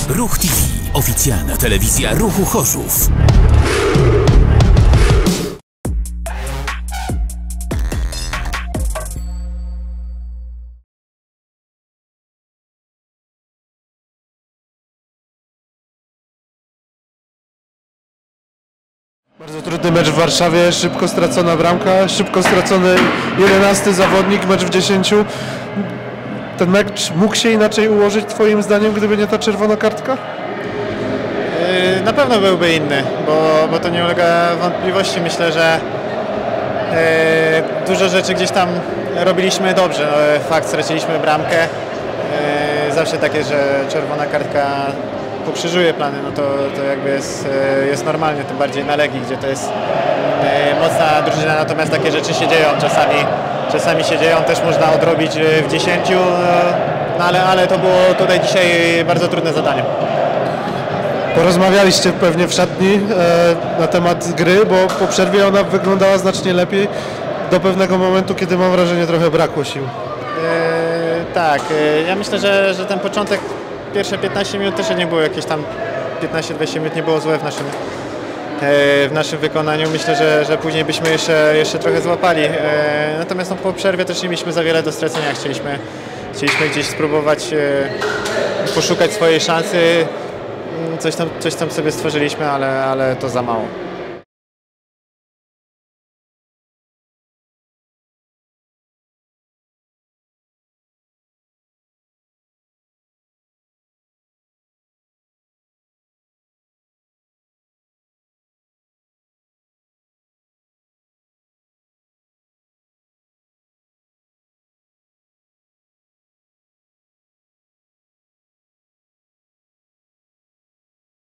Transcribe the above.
Ruch TV. Oficjalna telewizja Ruchu Chorzów. Bardzo trudny mecz w Warszawie, szybko stracona bramka, szybko stracony 11 zawodnik, mecz w 10. Ten mecz mógł się inaczej ułożyć twoim zdaniem, gdyby nie ta czerwona kartka? Na pewno byłby inny, bo to nie ulega wątpliwości. Myślę, że dużo rzeczy gdzieś tam robiliśmy dobrze. No, fakt, straciliśmy bramkę. Zawsze takie, że czerwona kartka pokrzyżuje plany, no to jakby jest normalnie, tym bardziej na Legii, gdzie to jest mocna drużyna, natomiast takie rzeczy się dzieją czasami się dzieją, też można odrobić w 10, no ale to było tutaj dzisiaj bardzo trudne zadanie. Porozmawialiście pewnie w szatni na temat gry, bo po przerwie ona wyglądała znacznie lepiej do pewnego momentu, kiedy mam wrażenie trochę brakło sił. Tak, ja myślę, że ten początek, pierwsze 15 minut też nie było jakieś tam 15-20 minut nie było złe w naszym wykonaniu. Myślę, że później byśmy jeszcze trochę złapali. Natomiast no, po przerwie też nie mieliśmy za wiele do stracenia. Chcieliśmy gdzieś spróbować poszukać swojej szansy. Coś tam sobie stworzyliśmy, ale to za mało.